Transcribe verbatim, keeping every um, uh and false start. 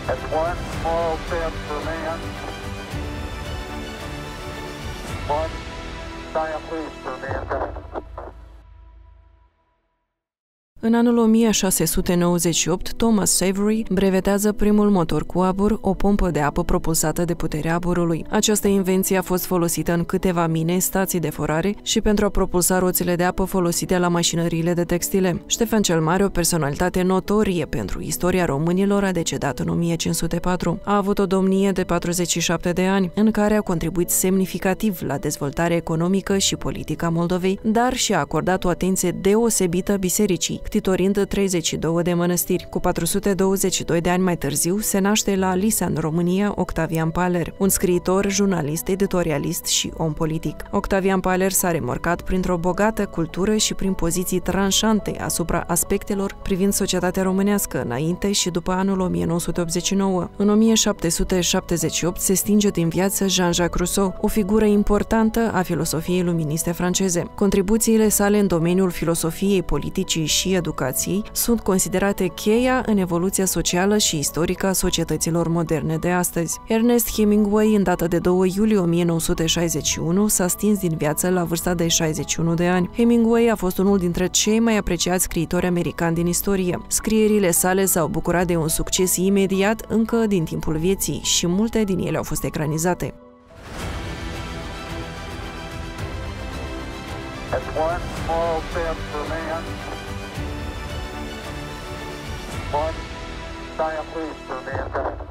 That's one small step for man, one giant leap for mankind. În anul o mie șase sute nouăzeci și opt, Thomas Savery brevetează primul motor cu abur, o pompă de apă propulsată de puterea aburului. Această invenție a fost folosită în câteva mine, stații de forare și pentru a propulsa roțile de apă folosite la mașinăriile de textile. Ștefan cel Mare, o personalitate notorie pentru istoria românilor, a decedat în o mie cinci sute patru. A avut o domnie de patruzeci și șapte de ani, în care a contribuit semnificativ la dezvoltarea economică și politică a Moldovei, dar și a acordat o atenție deosebită bisericii, ctitorind treizeci și două de mănăstiri. Cu patru sute douăzeci și doi de ani mai târziu, se naște la Lisa, în România, Octavian Paler, un scriitor, jurnalist, editorialist și om politic. Octavian Paler s-a remorcat printr-o bogată cultură și prin poziții tranșante asupra aspectelor privind societatea românească înainte și după anul o mie nouă sute optzeci și nouă. În o mie șapte sute șaptezeci și opt se stinge din viață Jean-Jacques Rousseau, o figură importantă a filosofiei luministe franceze. Contribuțiile sale în domeniul filosofiei, politicii și educației sunt considerate cheia în evoluția socială și istorică a societăților moderne de astăzi. Ernest Hemingway, în data de doi iulie o mie nouă sute șaizeci și unu, s-a stins din viață la vârsta de șaizeci și unu de ani. Hemingway a fost unul dintre cei mai apreciați scriitori americani din istorie. Scrierile sale s-au bucurat de un succes imediat încă din timpul vieții și multe din ele au fost ecranizate. That's one small step for man, one giant leap for mankind.